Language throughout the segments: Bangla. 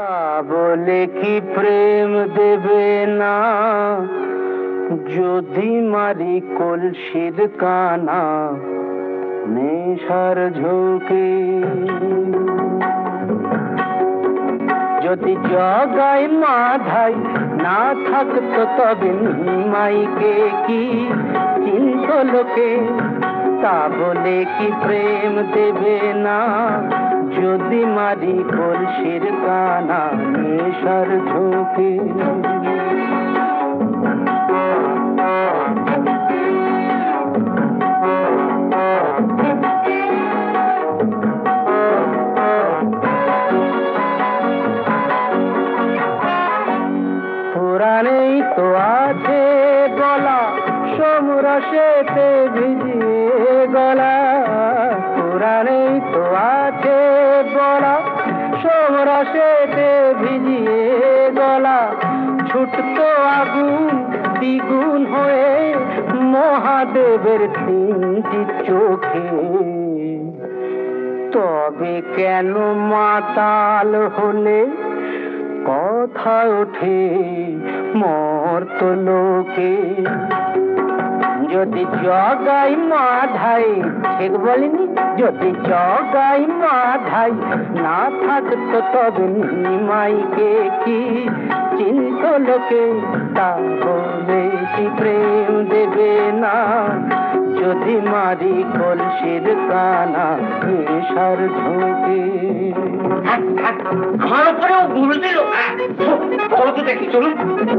বলে কি প্রেম দেবে না যদি মারি কলসির কানা নেশার ঝোঁকে, যদি জগাই মাধাই না থাকতো তবে নিমাইকে কি চিন্ত লোকে। তা বলে কি প্রেম দেবে না যদি মারি কলসির কানা নেশার ঝোঁকে। পুরাণেই তো আছে গলা সমরসেতে ভিজিয়ে গলা, পুরাণেই তো আছে গলা সমরসেতে ভিজিয়ে গলা। ছুটতো আগুন দ্বিগুণ হয়ে মহাদেবের তিনটি চোখে। তবে কেন মাতাল হলে কথা ওঠে মর্ত লোকে। যদি জগাই মাধাই, ঠিক বলিনি, যদি জগাই মাধাই না থাকতো তবে নিমাইকে কি চিন্ত লোকে। তা বলে কি প্রেম দেবে না যদি মারি কলসির কানা নেশার ঝোঁকে। আমার উপরেও ভুল দিল, দেখি চলুন।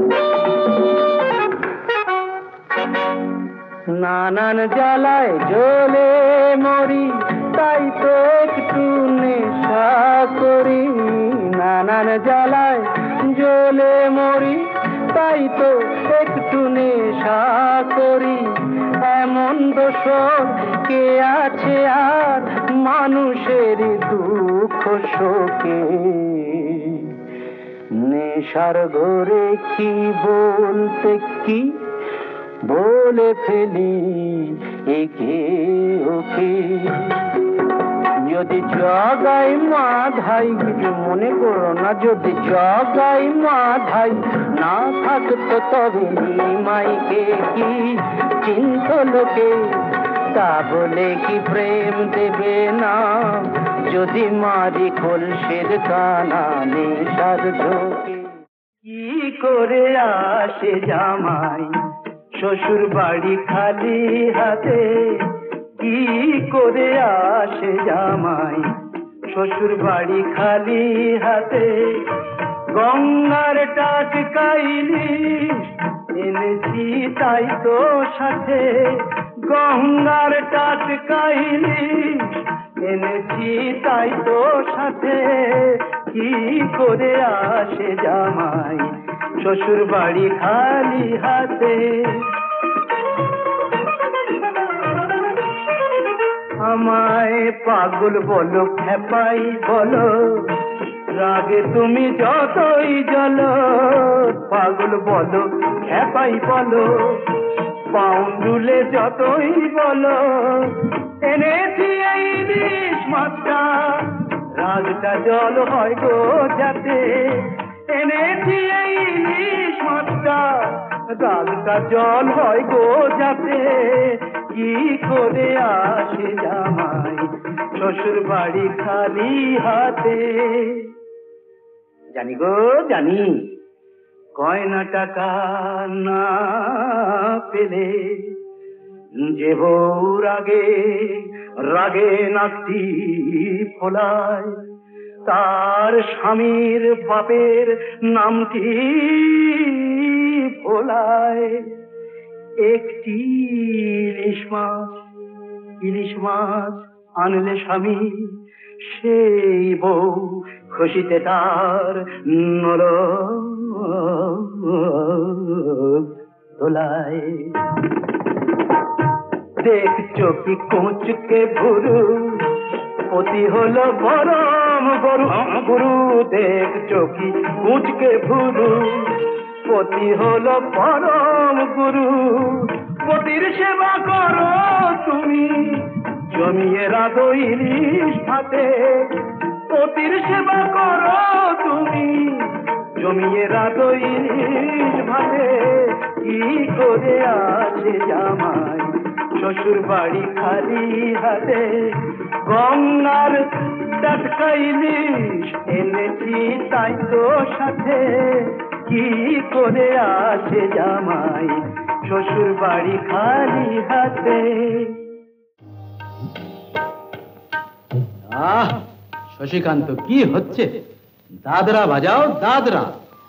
নানান জ্বালায় জ্বলে মরি তাই তো একটু নেশা করি। নানান জ্বালায় জ্বলে মরি তাই তো একটু নেশা করি। এমন দোষ কে আছে আর মানুষের দুঃখ শোকে। নেশার ঘরে কি বলতে কি বলে ফেলি একে ওকে। যদি জগাই মাধাই, কিছু মনে করো না, যদি জগাই মাধাই না থাকতো তবে নিমাইকে কি চিন্ত লোকে। তা বলে কি প্রেম দেবে না যদি মারি কলসির কানা নেশার ঝোঁকে। কি করে আসে জামাই শ্বশুর বাড়ি খালি হাতে, কি করে আসে জামাই শ্বশুর বাড়ি খালি হাতে। গঙ্গার টাটকা ইলিশ এনেছি তাই তো সাথে, গঙ্গার টাটকা ইলিশ এনেছি তাই তো সাথে। কি করে আসে জামাই শ্বশুর বাড়ি খালি হাতে। আমায় পাগল বলো খেপাই বলো, রাগে তুমি যতই জ্বলো। পাগল বলো খেপাই বলো, পাউন্ডুলে যতই বলো। এনেছি এই ইলিশ মাছটা রাগটা জল হয় গো যাতে। এনেছি এই ইলিশ মাছটা রাগটা জল হয় গো যাতে। কি করে আসে জামাই শ্বশুর বাড়ি খালি হাতে। জানি গো জানি, গয়না টাকা না পেলে যে বউ রাগে রাগে নাকটি ফোলায়, তার স্বামীর বাপের নামটি ভোলায়। একটি ইলিশ মাছ আনলে স্বামী, সেই বউ খুশিতে তার নর দোলায়। দেখছো কি কুঁচকে ভুরু পতি হলো গরম গরু গুরু। দেখছো কি কুঁচকে ভুরু পতি হলো পরম গুরু। পতির সেবা করো তুমি জমিয়ে রাধো ইলিশ ভাতে। পতির সেবা করো তুমি জমিয়ে রাত ইলিশ ভাতে কি করে আসে জামাই শ্বশুর বাড়ি খালি হাতে গঙ্গার টাটকা ইলিশ এনেছি তাই তো সাথে কি করে আসে জামাই শ্বশুর বাড়ি খালি হাতে। শশীকান্ত কি হচ্ছে? দাদরা বাজাও দাদরা।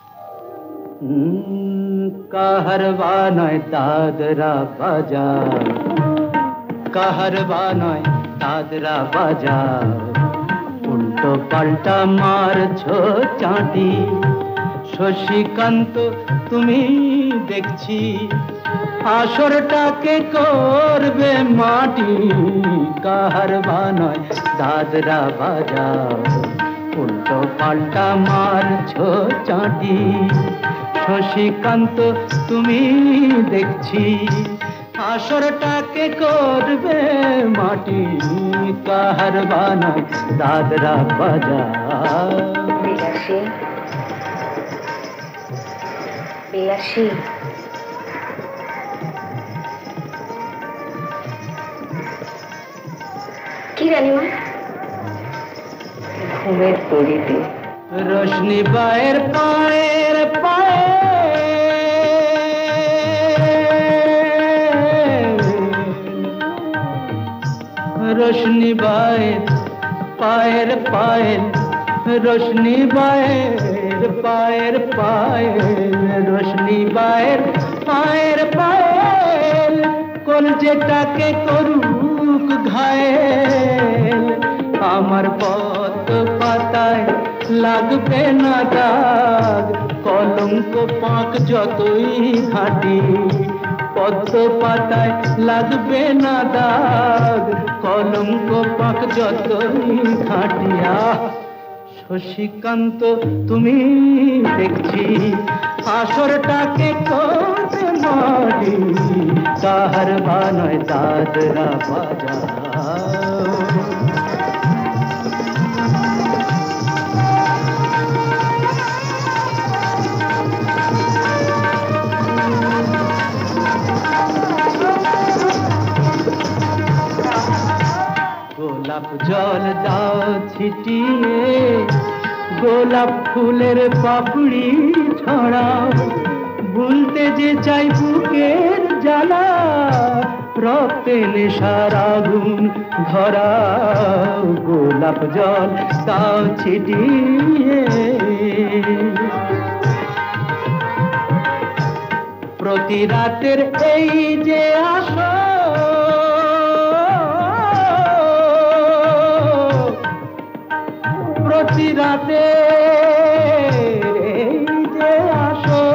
কাহারবা নয় দাদরা বাজাও, কাহারবা নয় দাদরা বাজাও, উল্টো পাল্টা মারছো চাঁটি। শশীকান্ত তুমি দেখছি আসরটাকে করবে মাটি। কাহারবা নয় দাদরা বাজাও, উল্টো পাল্টা মারছো চাঁটি। শশীকান্ত তুমি দেখছি আসরটাকে করবে মাটি। কাহারবা নয় দাদরা বাজাও। বিলাসী বিলাসী কি রানীমা? ঘুমের তরিতে রোশনি বায়ের পায়ের পায়ে রোশনি বায়ের পায়ের পায়ের রোশনি বায়ের পায়ের পায়ের রোশনি বায়ের পায়ের পায়ের কলজেটাকে করুক ঘায়েল। আমার পথ পাতায় লাগবে না দাগ, কলঙ্ক পাক যতই ঘাটি। পদ্ম পাতায় লাগবে না দাগ, কলঙ্ক পাক যতই ঘাটিয়া। শশীকান্ত তুমি দেখছি আসরটাকে করবে মাটি। কাহারবা নয় দাদরা বাজাও। গোলাপ জল দাও ছিটিয়ে, গোলাপ ফুলের পাপড়ি ছড়াও। ভুলতে যে চাই বুকের জ্বালা, রক্তে নেশার আগুন ধরাও। গোলাপ জল দাও ছিটিয়ে, প্রতি রাতের এই যে আসো, প্রতি রাতে এই যে আসো,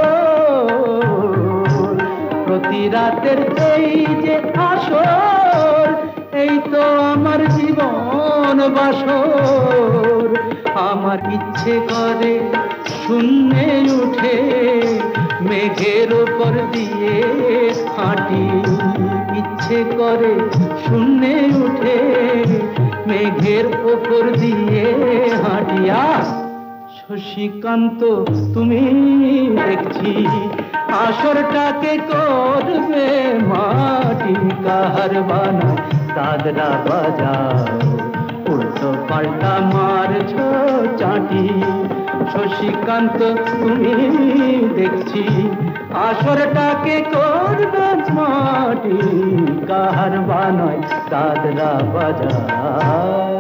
প্রতি রাতের এই যে আসর, এই তো আমার জীবন বাসর। আমার ইচ্ছে করে শূন্যে উঠে মেঘের ওপর দিয়ে হাঁটি। ইচ্ছে করে শূন্যে উঠে মেঘের ওপর দিয়ে হাঁটিয়া। শশীকান্ত তুমি দেখছি আসরটাকে করবে মাটি। কাহারবা নয় দাদরা বাজাও, উল্টো পাল্টা মারছো চাঁটি। শশীকান্ত তুমি দেখছি আসরটাকে করবে মাটি। কাহারবা নয় দাদরা বাজাও।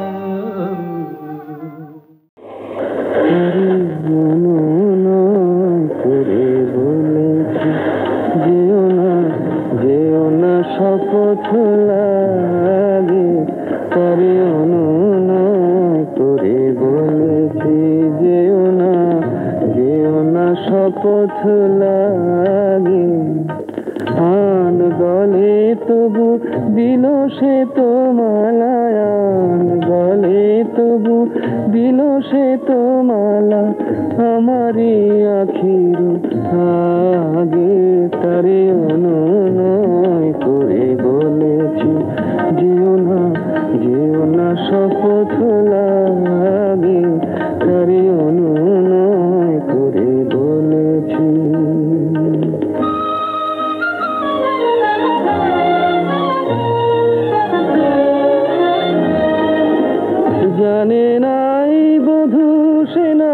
শপথ লাগে তারে অনুনয় করে বলেছি, যেও না শপথ লাগে। আন গলে তবু দিল সে তো মালায়ান, গলে তবু দিল সে তো মালা। আমারই আখির আগে তারে অনুনয় করে বলেছি, যেও না শপথ লাগে তারে অনুনয় করে বলেছি।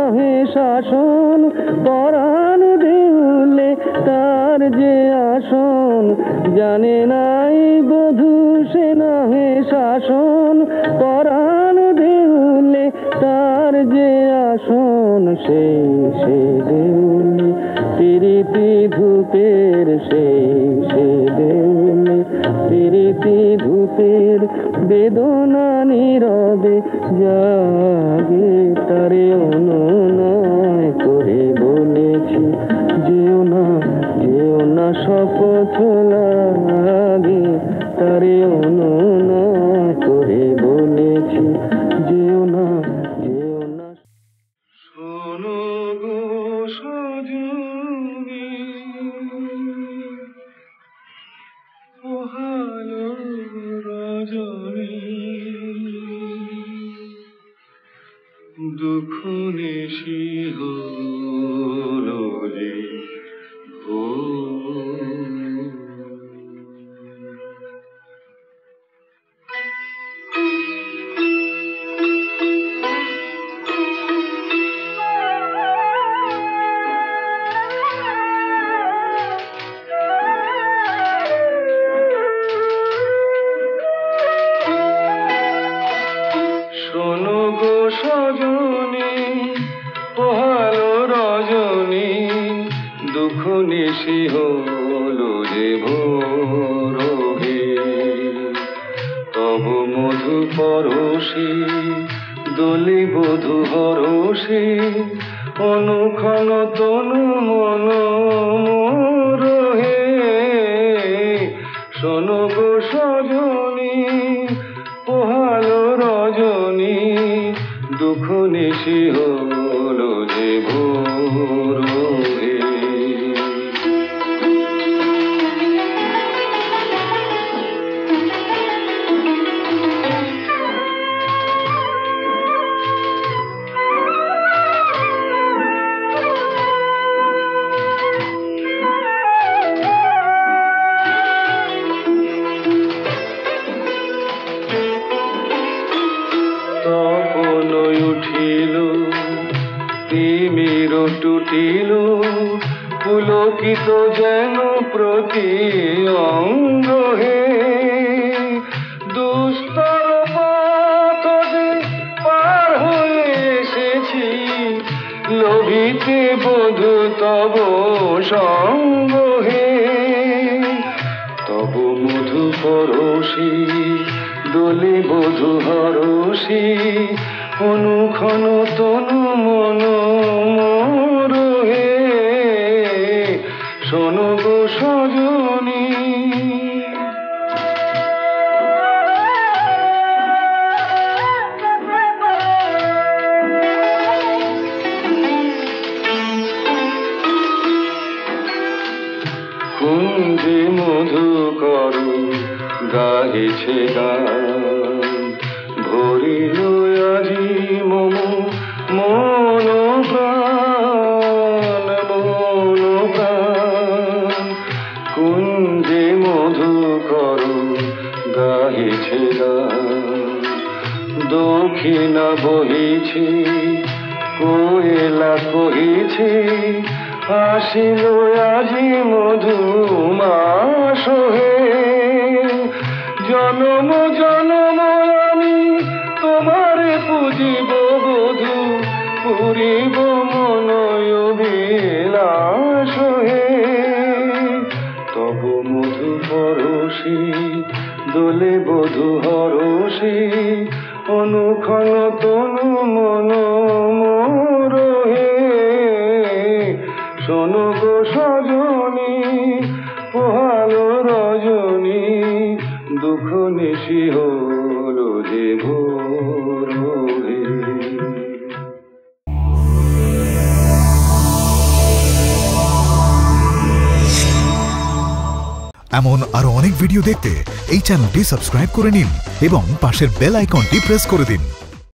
নহে শাসন, পরাণ দেউলে তার যে আসন, জানে নাই বধূ সে নহে শাসন, পরাণ দেউলে তার যে আসন, সেই সে দেউলে প্রীতি ধূপের, সেই দেউলে প্রীতি ধূপের বেদনা নীরবে জাগে। তারে অনুনয় করে বলেছি, যেও না শপথ লাগে। তারে অনুনয় করে বলেছি, যেও না। শোনো গো সজনী, পোহালো রজনী, দুঃখ নিশি হলো যে শোনো গো সজনী, পোহালো রজনী, দুঃখ নিশি হলো যে ভোর হে। তব মধু পরশি দোলে বধূ হরষি, অনুক্ষণ তনু মন মোর হে। শোনো গো সজনী, পোহালো রজনী, দুঃখ নিশি হলো যে ভোর হে। তপন উঠিল তিমির টুটিল, পুলকিত যেন প্রতি অঙ্গ হে। দুস্তর পথ যে পার হয়ে এসেছি, লোভিতে বধূ তব সঙ্গ হে। তব মধু পরশি দোলে বধূ হরষি, অনুক্ষণ তনু মন মোর হে। শোনো গো সজনী, কুঞ্জে মধুকর গাহিছে গান, ভরিল আজি মম মন প্রাণ, মন প্রাণ। কুঞ্জে মধুকর গাহিছে গান, দক্ষিণা বহিছে কোয়েলা কহিছে, আসিল আজি মধুমাস হে। জনম জনম আমি তোমারে পুজিব বধূ, পুরিব মনয় বিলাস হে। তব মধু পরশি দোলে বধূ হরষি, অনুক্ষণ তনু মন মোর হে। শোনো গো সজনী, পোহালো রজনী, দুঃখ নিশি হলো যে ভোর হে। এমন আরো অনেক ভিডিও দেখতে এই চ্যানেলটি সাবস্ক্রাইব করে নিন এবং পাশের বেল আইকনটি প্রেস করে দিন।